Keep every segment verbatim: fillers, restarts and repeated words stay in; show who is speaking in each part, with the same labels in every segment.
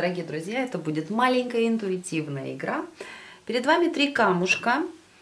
Speaker 1: дорогие друзья, это будет маленькая интуитивная игра. Перед вами три камушка.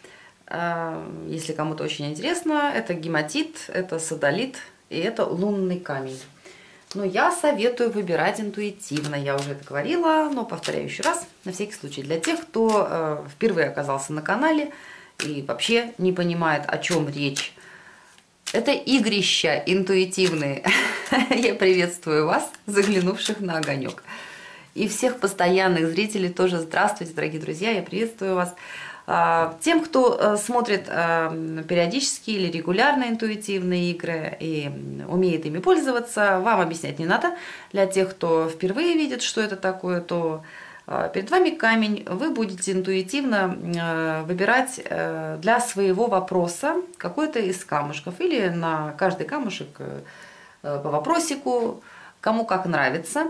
Speaker 1: Если кому-то очень интересно, это гематит, это содолит и это лунный камень. Но я советую выбирать интуитивно, я уже это говорила, но повторяю еще раз, на всякий случай. Для тех, кто впервые оказался на канале и вообще не понимает, о чем речь. Это игрища интуитивные. Я приветствую вас, заглянувших на огонек. И всех постоянных зрителей тоже здравствуйте, дорогие друзья, я приветствую вас. Тем, кто смотрит периодически или регулярно интуитивные игры и умеет ими пользоваться, вам объяснять не надо. Для тех, кто впервые видит, что это такое, то перед вами камень, вы будете интуитивно выбирать для своего вопроса какой-то из камушков или на каждый камушек по вопросику, кому как нравится.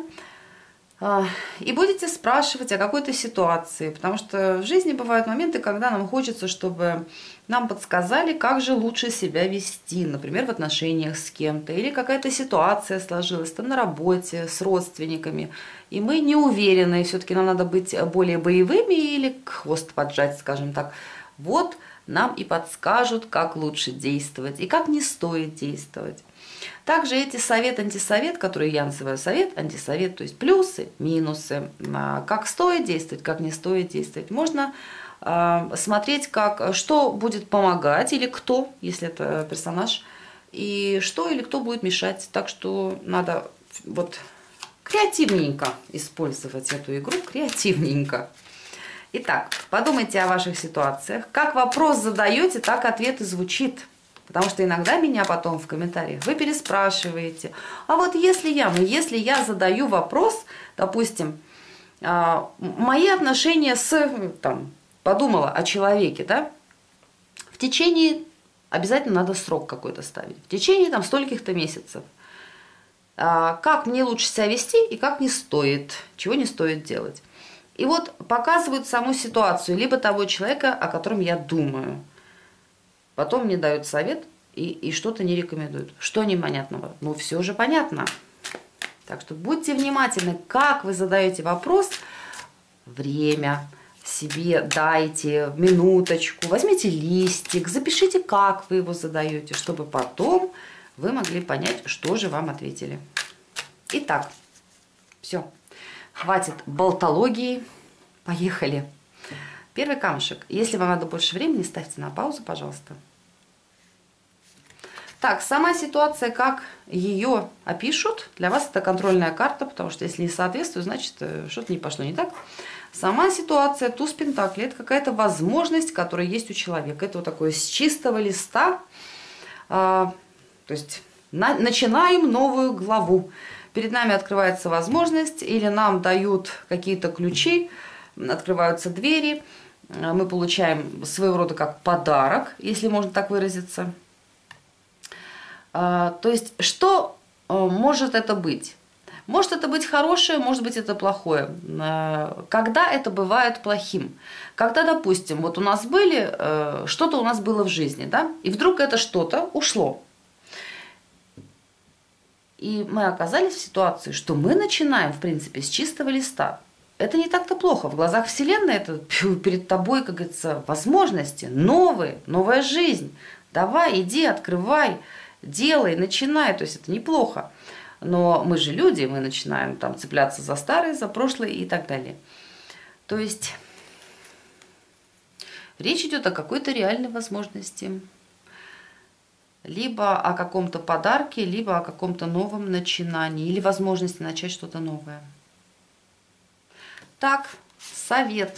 Speaker 1: И будете спрашивать о какой-то ситуации, потому что в жизни бывают моменты, когда нам хочется, чтобы нам подсказали, как же лучше себя вести, например, в отношениях с кем-то, или какая-то ситуация сложилась там на работе, с родственниками, и мы не уверены, и все-таки нам надо быть более боевыми или хвост поджать, скажем так. Вот нам и подскажут, как лучше действовать и как не стоит действовать. Также эти совет-антисовет, которые я называю совет-антисовет, то есть плюсы, минусы, как стоит действовать, как не стоит действовать. Можно э, смотреть, как, что будет помогать или кто, если это персонаж, и что или кто будет мешать. Так что надо вот креативненько использовать эту игру, креативненько. Итак, подумайте о ваших ситуациях. Как вопрос задаете, так ответ и звучит. Потому что иногда меня потом в комментариях вы переспрашиваете. А вот если я, ну если я задаю вопрос, допустим, мои отношения с, там, подумала о человеке, да, в течение, обязательно надо срок какой-то ставить, в течение там стольких-то месяцев. Как мне лучше себя вести и как не стоит, чего не стоит делать. И вот показывают саму ситуацию, либо того человека, о котором я думаю. Потом мне дают совет и, и что-то не рекомендуют. Что непонятного? Ну, все же понятно. Так что будьте внимательны, как вы задаете вопрос. Время себе дайте, минуточку. Возьмите листик, запишите, как вы его задаете, чтобы потом вы могли понять, что же вам ответили. Итак, все. Хватит болтологии. Поехали. Первый камушек. Если вам надо больше времени, ставьте на паузу, пожалуйста. Так, сама ситуация, как ее опишут, для вас это контрольная карта, потому что если не соответствует, значит что-то не пошло не так. Сама ситуация, туз пентаклей, это какая-то возможность, которая есть у человека. Это вот такое с чистого листа. А, то есть на, начинаем новую главу. Перед нами открывается возможность, или нам дают какие-то ключи, открываются двери. Мы получаем своего рода как подарок, если можно так выразиться. То есть, что может это быть? Может это быть хорошее, может быть это плохое. Когда это бывает плохим? Когда, допустим, вот у нас были, что-то у нас было в жизни, да, и вдруг это что-то ушло. И мы оказались в ситуации, что мы начинаем, в принципе, с чистого листа. Это не так-то плохо. В глазах Вселенной это перед тобой, как говорится, возможности, новые, новая жизнь. Давай, иди, открывай, делай, начинай. То есть это неплохо. Но мы же люди, мы начинаем там цепляться за старое, за прошлое и так далее. То есть речь идет о какой-то реальной возможности. Либо о каком-то подарке, либо о каком-то новом начинании. Или возможности начать что-то новое. Так, совет.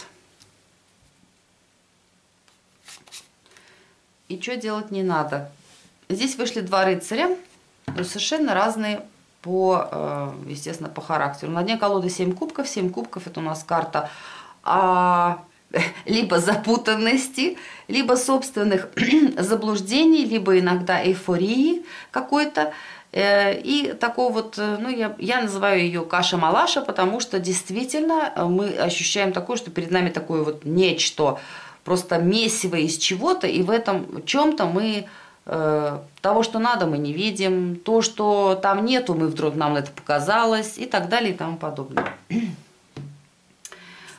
Speaker 1: И что делать не надо. Здесь вышли два рыцаря, совершенно разные по, естественно, по характеру. На дне колоды семь кубков. семь кубков это у нас карта а, либо запутанности, либо собственных заблуждений, либо иногда эйфории какой-то. И такого вот, ну, я, я называю ее каша-малаша, потому что действительно мы ощущаем такое, что перед нами такое вот нечто, просто месиво из чего-то, и в этом чем-то мы э, того, что надо, мы не видим, то, что там нету, мы вдруг нам это показалось, и так далее, и тому подобное.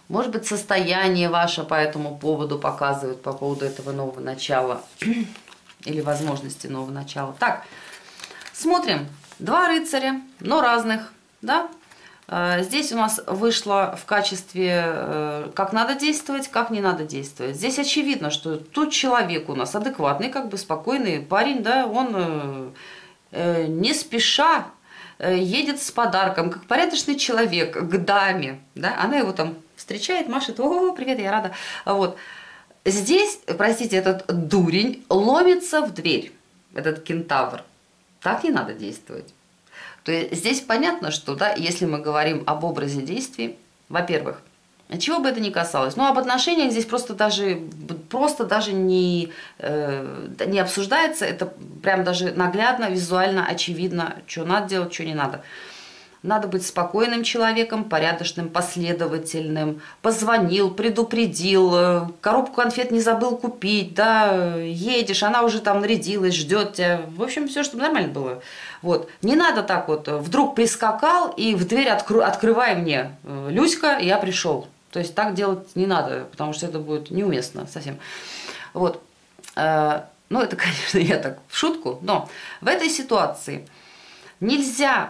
Speaker 1: Может быть, состояние ваше по этому поводу показывает, по поводу этого нового начала или возможности нового начала. Так, смотрим. Два рыцаря, но разных, да? Здесь у нас вышло в качестве, как надо действовать, как не надо действовать. Здесь очевидно, что тут человек у нас адекватный, как бы спокойный парень, да, он не спеша едет с подарком, как порядочный человек, к даме, да, она его там встречает, машет, о, привет, я рада, вот. Здесь, простите, этот дурень ломится в дверь, этот кентавр, так не надо действовать. То есть здесь понятно, что, да, если мы говорим об образе действий, во-первых, чего бы это ни касалось, ну, об отношениях здесь просто даже, просто даже не, э, не обсуждается, это прям даже наглядно, визуально, очевидно, что надо делать, что не надо. Надо быть спокойным человеком, порядочным, последовательным. Позвонил, предупредил, коробку конфет не забыл купить, да, едешь, она уже там нарядилась, ждет тебя. В общем, все, чтобы нормально было. Вот. Не надо так вот, вдруг прискакал и в дверь откру, открывай мне, Люська, я пришел. То есть так делать не надо, потому что это будет неуместно совсем. Вот. Ну, это, конечно, я так в шутку, но в этой ситуации нельзя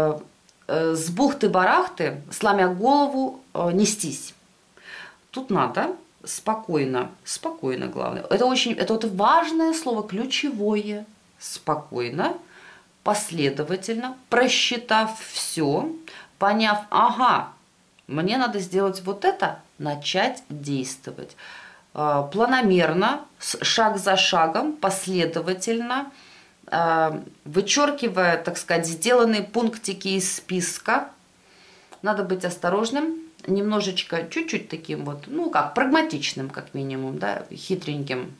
Speaker 1: с бухты-барахты, сломя голову, нестись. Тут надо спокойно, спокойно, главное. Это очень, это вот важное слово, ключевое. Спокойно, последовательно, просчитав все, поняв, ага, мне надо сделать вот это, начать действовать. Планомерно, шаг за шагом, последовательно, вычеркивая, так сказать, сделанные пунктики из списка. Надо быть осторожным, немножечко, чуть-чуть таким вот, ну как, прагматичным, как минимум, да, хитреньким.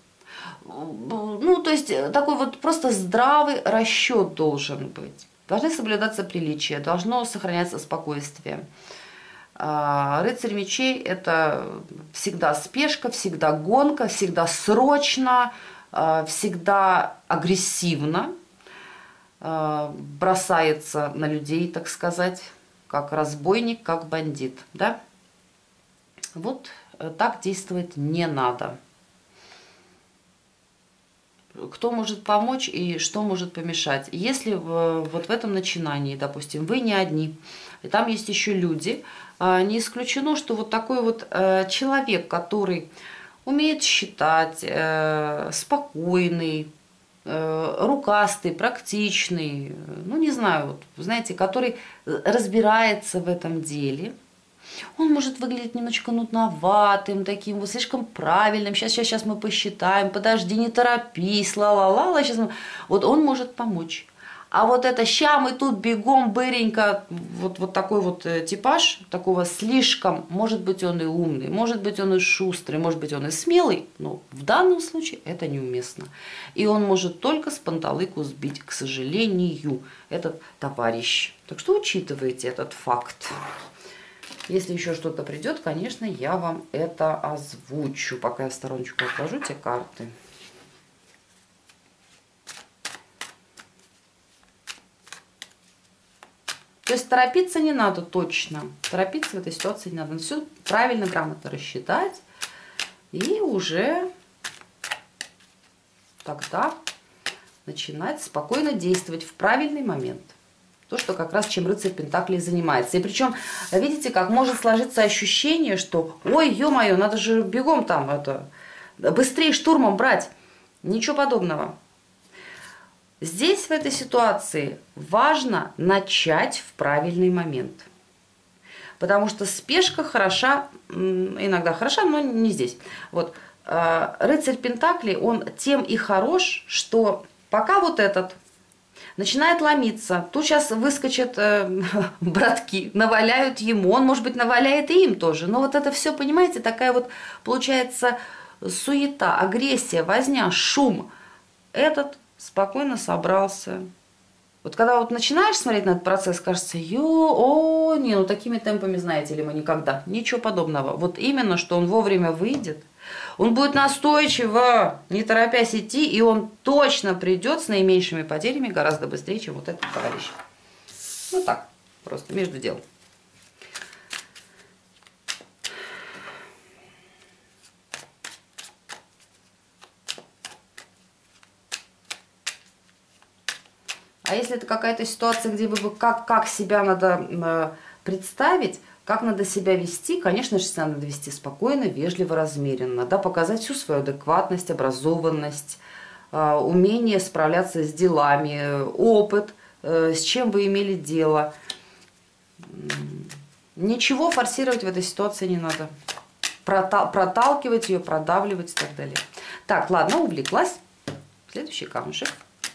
Speaker 1: Ну, то есть, такой вот просто здравый расчет должен быть. Должны соблюдаться приличия, должно сохраняться спокойствие. Рыцарь мечей – это всегда спешка, всегда гонка, всегда срочно, всегда агрессивно, бросается на людей, так сказать, как разбойник, как бандит, да? Вот так действовать не надо. Кто может помочь и что может помешать? Если в, вот в этом начинании, допустим, вы не одни, и там есть еще люди, не исключено, что вот такой вот человек, который умеет считать, спокойный, рукастый, практичный, ну не знаю, вот, знаете, который разбирается в этом деле, он может выглядеть немножечко нудноватым, таким вот слишком правильным. Сейчас, сейчас, сейчас мы посчитаем, подожди, не торопись, ла-ла-ла, сейчас мы... Вот он может помочь. А вот это ща мы тут бегом, быренько, вот, вот такой вот типаж, такого слишком, может быть он и умный, может быть он и шустрый, может быть он и смелый, но в данном случае это неуместно. И он может только с панталыку сбить, к сожалению, этот товарищ. Так что учитывайте этот факт. Если еще что-то придет, конечно, я вам это озвучу. Пока я в стороночку отложу те карты. То есть торопиться не надо точно. Торопиться в этой ситуации не надо. Все правильно, грамотно рассчитать. И уже тогда начинать спокойно действовать в правильный момент. То, что как раз чем рыцарь Пентаклей занимается. И причем, видите, как может сложиться ощущение, что ой, ё-моё, надо же бегом там это, быстрее штурмом брать. Ничего подобного. Здесь, в этой ситуации, важно начать в правильный момент. Потому что спешка хороша, иногда хороша, но не здесь. Вот. Рыцарь Пентаклей, он тем и хорош, что пока вот этот начинает ломиться, тут сейчас выскочат э, братки, наваляют ему, он, может быть, наваляет и им тоже. Но вот это все, понимаете, такая вот получается суета, агрессия, возня, шум. Этот спокойно собрался. Вот когда вот начинаешь смотреть на этот процесс, кажется, ё, о, не, ну такими темпами, знаете ли, мы никогда. Ничего подобного. Вот именно, что он вовремя выйдет, он будет настойчиво, не торопясь идти, и он точно придет с наименьшими потерями гораздо быстрее, чем вот этот товарищ. Ну так, просто между делом. А если это какая-то ситуация, где вы как, как себя надо э, представить, как надо себя вести, конечно же, себя надо вести спокойно, вежливо, размеренно, да, показать всю свою адекватность, образованность, э, умение справляться с делами, опыт, э, с чем вы имели дело. Ничего форсировать в этой ситуации не надо. Протал, проталкивать ее, продавливать и так далее. Так, ладно, увлеклась. Следующий камушек.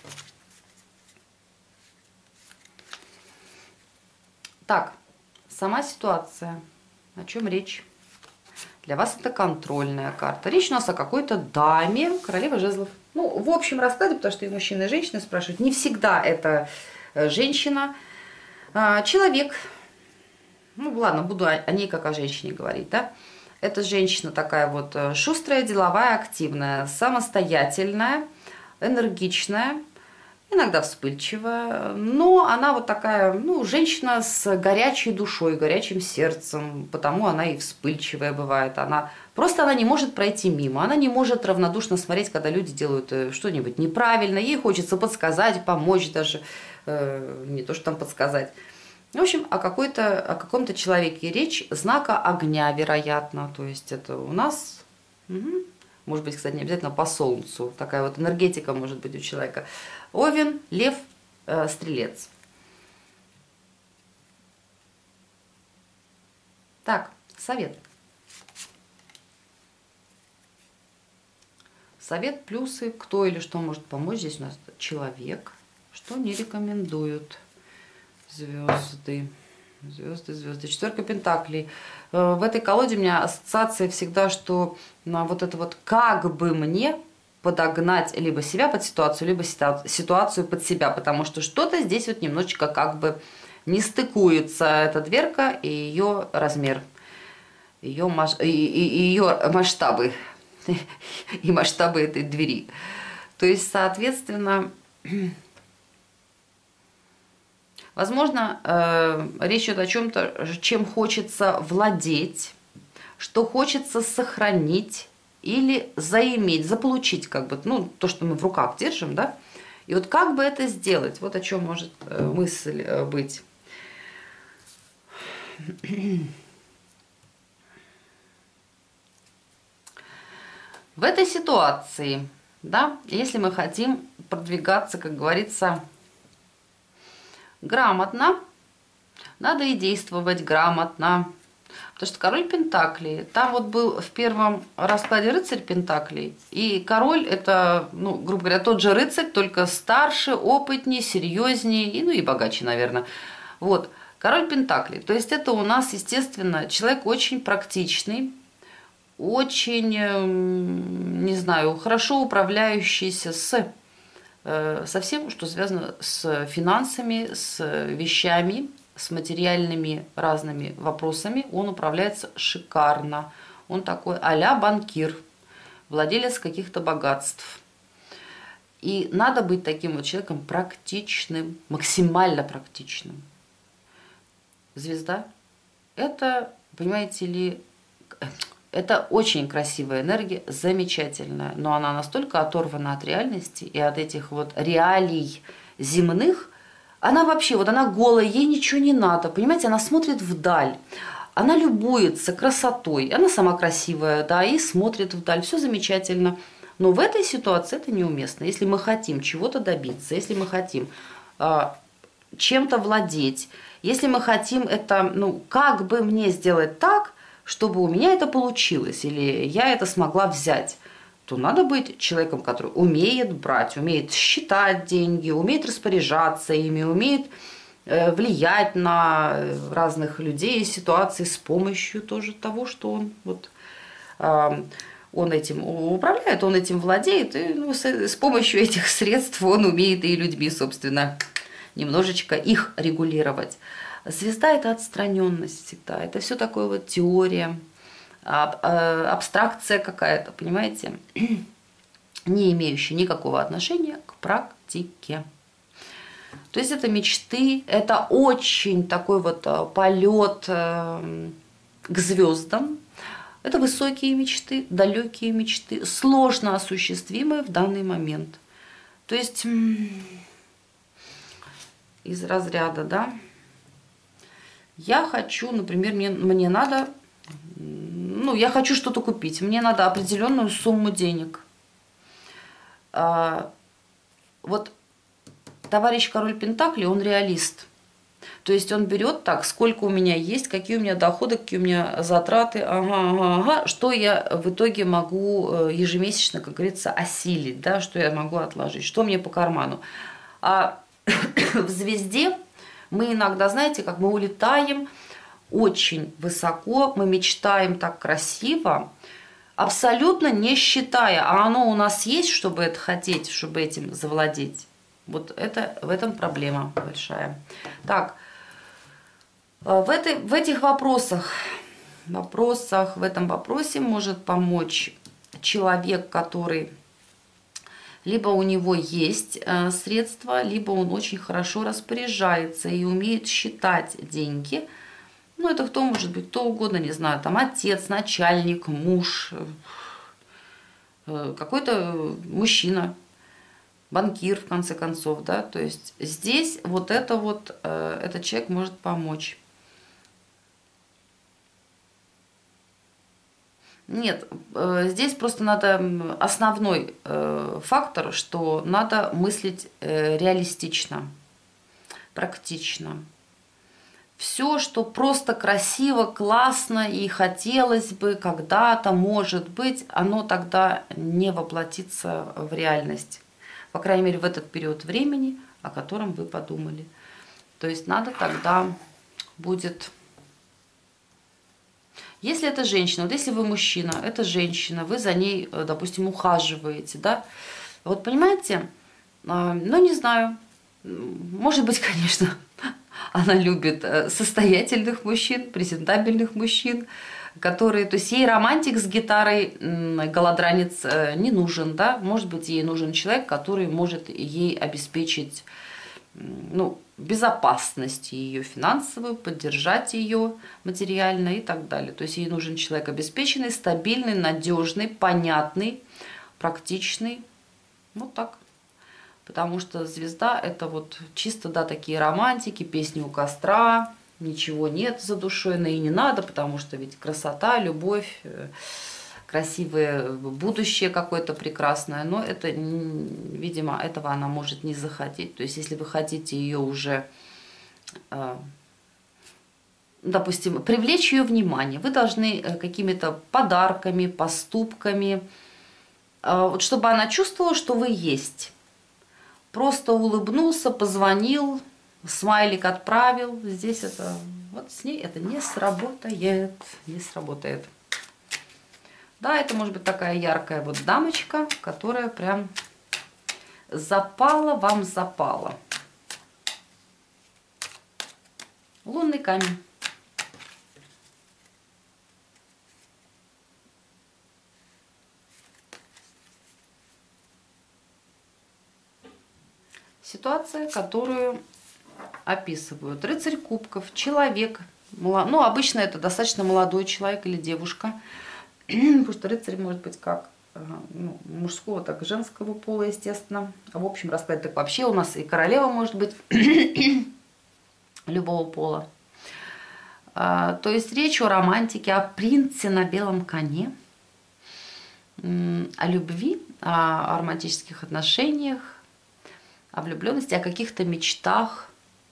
Speaker 1: Так, сама ситуация. О чем речь? Для вас это контрольная карта. Речь у нас о какой-то даме, королева жезлов. Ну, в общем раскладе, потому что и мужчины, и женщины спрашивают. Не всегда это женщина. Человек. Ну, ладно, буду о ней как о женщине говорить, да. Это женщина такая вот шустрая, деловая, активная, самостоятельная, энергичная, иногда вспыльчивая, но она вот такая, ну, женщина с горячей душой, горячим сердцем, потому она и вспыльчивая бывает. Она просто она не может пройти мимо, она не может равнодушно смотреть, когда люди делают что-нибудь неправильно, ей хочется подсказать, помочь даже, э, не то что там подсказать. В общем, о, какой-то, о каком-то человеке речь, знака огня, вероятно. То есть это у нас, угу. Может быть, кстати, не обязательно по солнцу. Такая вот энергетика может быть у человека. Овен, лев, э, стрелец. Так, совет. Совет, плюсы, кто или что может помочь. Здесь у нас человек, что не рекомендуют. Звезды, звезды, звезды. Четверка пентаклей. В этой колоде у меня ассоциация всегда, что на вот это вот как бы мне подогнать либо себя под ситуацию, либо ситуацию под себя, потому что что-то здесь вот немножечко как бы не стыкуется эта дверка и ее размер, ее, маш... и, и, ее масштабы и масштабы этой двери. То есть, соответственно, возможно, э, речь идет о чем-то, чем хочется владеть, что хочется сохранить или заиметь, заполучить, как бы, ну, то, что мы в руках держим, да. И вот как бы это сделать, вот о чем может э, мысль э, быть. В этой ситуации, да, если мы хотим продвигаться, как говорится, грамотно, надо и действовать грамотно. Потому что король пентаклей, там вот был в первом раскладе рыцарь пентаклей, и король это, ну, грубо говоря, тот же рыцарь, только старше, опытнее, серьезнее, и, ну и богаче, наверное. Вот, король пентаклей. То есть это у нас, естественно, человек очень практичный, очень, не знаю, хорошо управляющийся с... со всем, что связано с финансами, с вещами, с материальными разными вопросами. Он управляется шикарно. Он такой а-ля банкир, владелец каких-то богатств. И надо быть таким вот человеком практичным, максимально практичным. Звезда – это, понимаете ли, это очень красивая энергия, замечательная, но она настолько оторвана от реальности и от этих вот реалий земных. Она вообще, вот она голая, ей ничего не надо, понимаете, она смотрит вдаль, она любуется красотой, она сама красивая, да, и смотрит вдаль, все замечательно. Но в этой ситуации это неуместно. Если мы хотим чего-то добиться, если мы хотим э, чем-то владеть, если мы хотим это, ну, как бы мне сделать так, чтобы у меня это получилось, или я это смогла взять, то надо быть человеком, который умеет брать, умеет считать деньги, умеет распоряжаться ими, умеет э, влиять на разных людей и ситуации с помощью тоже того, что он, вот, э, он этим управляет, он этим владеет, и ну, с, с помощью этих средств он умеет и людьми, собственно, немножечко их регулировать. Звезда – это отстраненность всегда, это все такое вот теория, абстракция какая-то, понимаете, не имеющая никакого отношения к практике. То есть это мечты, это очень такой вот полет к звездам, это высокие мечты, далекие мечты, сложно осуществимые в данный момент. То есть из разряда, да. Я хочу, например, мне, мне надо, ну, я хочу что-то купить. Мне надо определенную сумму денег. А, вот товарищ король Пентакли, он реалист. То есть он берет так, сколько у меня есть, какие у меня доходы, какие у меня затраты, ага, ага, ага, что я в итоге могу ежемесячно, как говорится, осилить, да, что я могу отложить, что мне по карману. А в звезде мы иногда, знаете, как мы улетаем очень высоко, мы мечтаем так красиво, абсолютно не считая, а оно у нас есть, чтобы это хотеть, чтобы этим завладеть. Вот это, в этом проблема большая. Так, в, этой, в этих вопросах, вопросах, в этом вопросе может помочь человек, который либо у него есть средства, либо он очень хорошо распоряжается и умеет считать деньги. Ну, это кто может быть, кто угодно, не знаю, там отец, начальник, муж, какой-то мужчина, банкир, в конце концов, да, то есть здесь вот это вот, этот человек может помочь. Нет, здесь просто надо, основной фактор, что надо мыслить реалистично, практично. Все, что просто красиво, классно и хотелось бы когда-то, может быть, оно тогда не воплотится в реальность. По крайней мере, в этот период времени, о котором вы подумали. То есть надо тогда будет... Если это женщина, вот если вы мужчина, это женщина, вы за ней, допустим, ухаживаете, да, вот понимаете, ну не знаю, может быть, конечно, она любит состоятельных мужчин, презентабельных мужчин, которые, то есть ей романтик с гитарой, голодранец не нужен, да, может быть, ей нужен человек, который может ей обеспечить, ну, безопасность ее финансовую, поддержать ее материально и так далее. То есть ей нужен человек обеспеченный, стабильный, надежный, понятный, практичный. Вот так. Потому что звезда это вот чисто, да, такие романтики, песни у костра, ничего нет за душой, но и не надо, потому что ведь красота, любовь, красивое будущее какое-то прекрасное, но это, видимо, этого она может не захотеть. То есть, если вы хотите ее уже, допустим, привлечь ее внимание, вы должны какими-то подарками, поступками, вот чтобы она чувствовала, что вы есть. Просто улыбнулся, позвонил, смайлик отправил. Здесь это, вот с ней это не сработает, не сработает. Да, это может быть такая яркая вот дамочка, которая прям запала, вам запала. Лунный камень. Ситуация, которую описывают. Рыцарь кубков, человек, ну, обычно это достаточно молодой человек или девушка, потому что рыцарь может быть как ну, мужского, так и женского пола, естественно. В общем раскладе так вообще у нас и королева может быть любого пола. То есть речь о романтике, о принце на белом коне, о любви, о романтических отношениях, о влюбленности, о каких-то мечтах,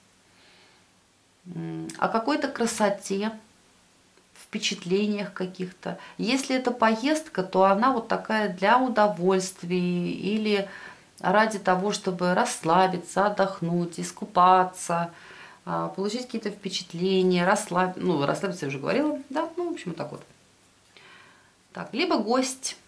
Speaker 1: о какой-то красоте, впечатлениях каких-то. Если это поездка, то она вот такая для удовольствия или ради того, чтобы расслабиться, отдохнуть, искупаться, получить какие-то впечатления, расслаб... ну, расслабиться я уже говорила, да, ну, в общем, вот так вот. Так, либо гость.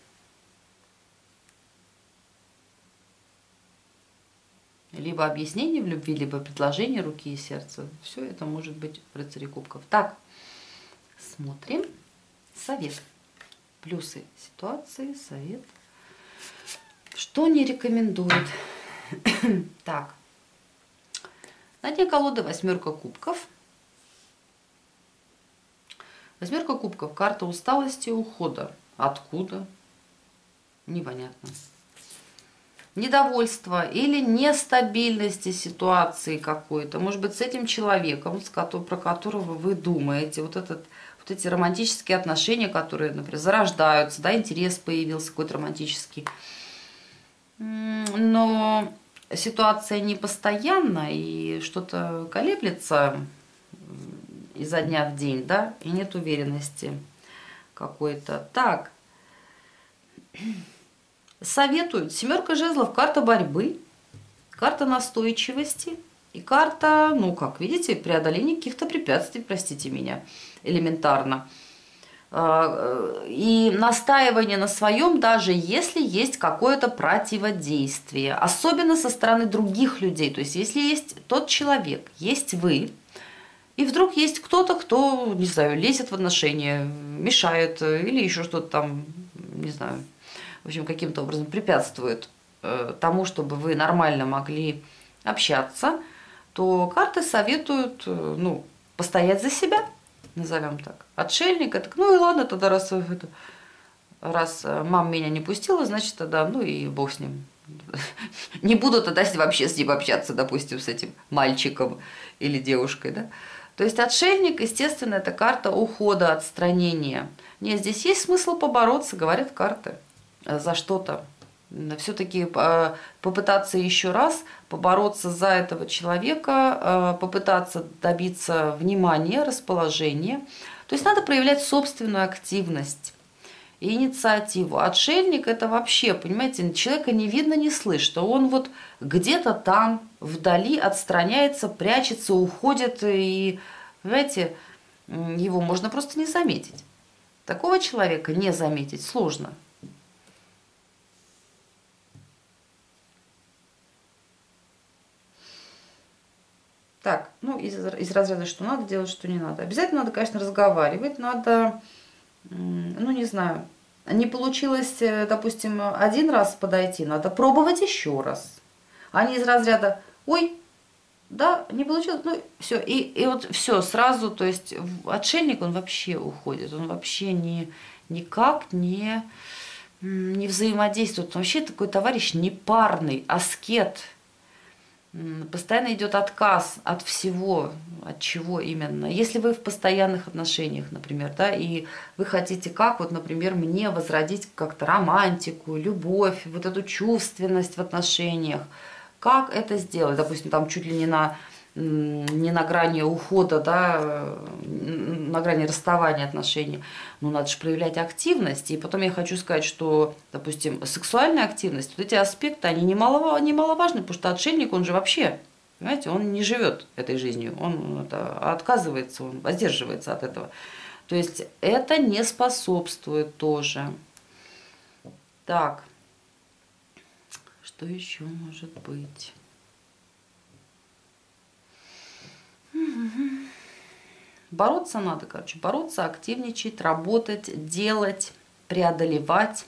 Speaker 1: Либо объяснение в любви, либо предложение руки и сердца. Все это может быть в рыцаре кубков. Так, смотрим. Совет. Плюсы ситуации, совет. Что не рекомендует? Так. На дне колоды восьмерка кубков. Восьмерка кубков. Карта усталости и ухода. Откуда? Непонятно. недовольства или нестабильности ситуации какой-то. Может быть, с этим человеком, с которым, про которого вы думаете, вот, этот, вот эти романтические отношения, которые, например, зарождаются, да, интерес появился какой-то романтический. Но ситуация не постоянна, и что-то колеблется изо дня в день, да, и нет уверенности какой-то. Так, советуют. Семерка жезлов, карта борьбы, карта настойчивости и карта, ну, как видите, преодоления каких-то препятствий, простите меня, элементарно. И настаивание на своем, даже если есть какое-то противодействие, особенно со стороны других людей. То есть, если есть тот человек, есть вы, и вдруг есть кто-то, кто, не знаю, лезет в отношения, мешает или еще что-то там, не знаю, в общем, каким-то образом препятствует э, тому, чтобы вы нормально могли общаться, то карты советуют, э, ну, постоять за себя, назовем так. Отшельник, это, ну и ладно, тогда раз, это, раз мама меня не пустила, значит, тогда, ну и бог с ним. Не буду тогда вообще с ним общаться, допустим, с этим мальчиком или девушкой, да. То есть отшельник, естественно, это карта ухода, отстранения. Нет, здесь есть смысл побороться, говорят карты, за что-то. Все-таки попытаться еще раз побороться за этого человека, попытаться добиться внимания, расположения. То есть надо проявлять собственную активность и инициативу. Отшельник – это вообще, понимаете, человека не видно, не слышно. Он вот где-то там, вдали, отстраняется, прячется, уходит, и, понимаете, его можно просто не заметить. Такого человека не заметить сложно. Так, ну, из, из разряда, что надо делать, что не надо. Обязательно надо, конечно, разговаривать, надо, ну, не знаю, не получилось, допустим, один раз подойти, надо пробовать еще раз. А не из разряда, ой, да, не получилось, ну, все, и, и вот все, сразу, то есть отшельник, он вообще уходит, он вообще не, никак не, не взаимодействует, он вообще такой товарищ непарный, аскет. Постоянно идет отказ от всего, от чего именно. Если вы в постоянных отношениях, например, да, и вы хотите как, вот, например, мне возродить как-то романтику, любовь, вот эту чувственность в отношениях, как это сделать? Допустим, там чуть ли не на, не на грани ухода, да, на грани расставания отношений. Ну, надо же проявлять активность. И потом я хочу сказать, что, допустим, сексуальная активность, вот эти аспекты, они немало, немаловажны, потому что отшельник, он же вообще, понимаете, он не живет этой жизнью, он это, отказывается, он воздерживается от этого. То есть это не способствует тоже. Так, что еще может быть? Бороться надо, короче, бороться, активничать, работать, делать, преодолевать.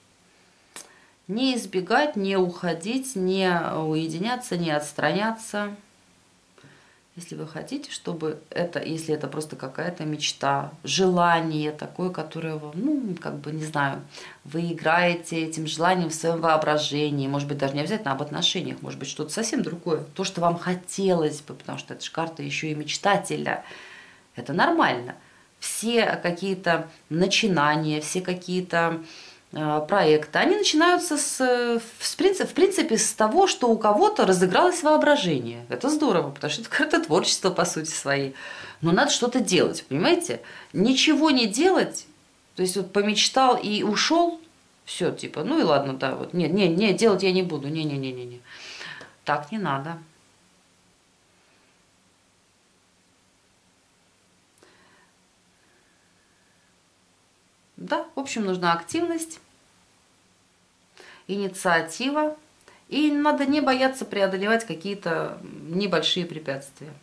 Speaker 1: Не избегать, не уходить, не уединяться, не отстраняться. Если вы хотите, чтобы это, если это просто какая-то мечта, желание такое, которое вам, ну, как бы, не знаю, вы играете этим желанием в своем воображении, может быть, даже не обязательно об отношениях, может быть, что-то совсем другое, то, что вам хотелось бы, потому что это же карта еще и мечтателя. Это нормально. Все какие-то начинания, все какие-то э, проекты, они начинаются с, в, принципе, в принципе с того, что у кого-то разыгралось воображение. Это здорово, потому что это какое-то творчество по сути своей. Но надо что-то делать, понимаете? Ничего не делать, то есть вот помечтал и ушел, все, типа, ну и ладно, да, вот, нет, не, не, делать я не буду, не-не-не-не. Так не надо. Да, в общем, нужна активность, инициатива, и надо не бояться преодолевать какие-то небольшие препятствия.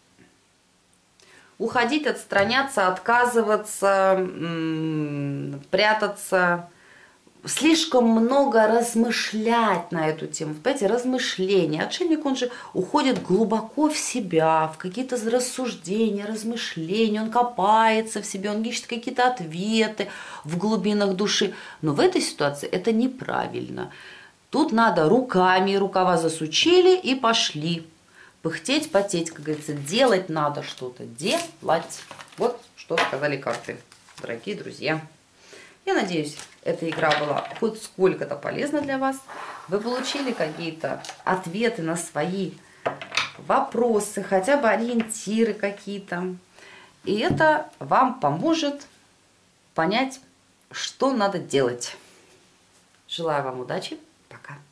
Speaker 1: Уходить, отстраняться, отказываться, прятаться, слишком много размышлять на эту тему. Понимаете, размышления. Отшельник, он же уходит глубоко в себя, в какие-то рассуждения, размышления. Он копается в себе, он ищет какие-то ответы в глубинах души. Но в этой ситуации это неправильно. Тут надо руками, рукава засучили и пошли. Пыхтеть, потеть, как говорится, делать надо что-то, делать. Вот что сказали карты, дорогие друзья. Я надеюсь, эта игра была хоть сколько-то полезна для вас. Вы получили какие-то ответы на свои вопросы, хотя бы ориентиры какие-то. И это вам поможет понять, что надо делать. Желаю вам удачи. Пока.